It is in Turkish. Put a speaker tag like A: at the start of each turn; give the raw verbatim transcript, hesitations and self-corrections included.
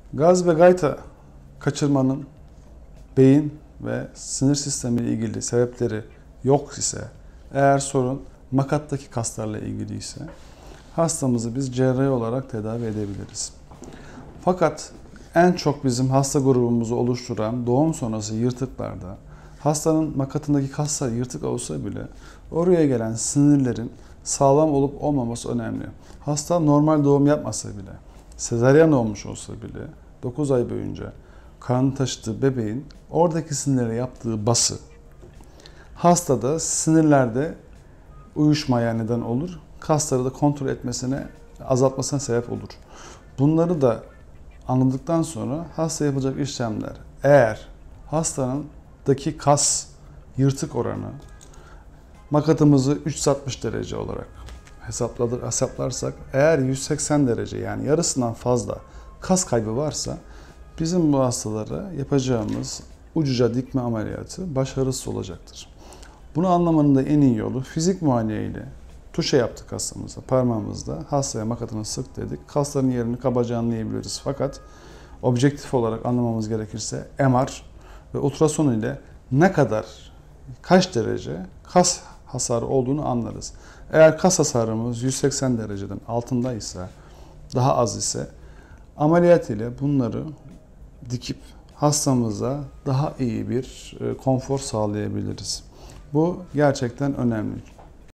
A: Gaz ve gayta kaçırmanın beyin ve sinir sistemi ile ilgili sebepleri yok ise, eğer sorun makattaki kaslarla ilgili ise hastamızı biz cerrahi olarak tedavi edebiliriz. Fakat en çok bizim hasta grubumuzu oluşturan doğum sonrası yırtıklarda hastanın makatındaki kaslar yırtık olsa bile oraya gelen sinirlerin sağlam olup olmaması önemli. Hasta normal doğum yapmasa bile, sezaryen olmuş olsa bile dokuz ay boyunca karnı taşıdığı bebeğin oradaki sinirlere yaptığı bası hastada sinirlerde uyuşmaya neden olur. Kasları da kontrol etmesine, azaltmasına sebep olur. Bunları da anladıktan sonra hasta yapacak işlemler, eğer hastanındaki kas yırtık oranı makatımızı üç yüz altmış derece olarak hesapladır, hesaplarsak, eğer yüz seksen derece yani yarısından fazla kas kaybı varsa bizim bu hastalara yapacağımız ucuca dikme ameliyatı başarısız olacaktır. Bunu anlamanın da en iyi yolu fizik muayene ile tuşa yaptık hastamıza parmağımızda, hastaya makatını sık dedik. Kasların yerini kabaca anlayabiliriz. Fakat objektif olarak anlamamız gerekirse M R ve ultrason ile ne kadar, kaç derece kas hasarı olduğunu anlarız. Eğer kas hasarımız yüz seksen dereceden altındaysa, daha az ise ameliyat ile bunları dikip hastamıza daha iyi bir konfor sağlayabiliriz. Bu gerçekten önemli.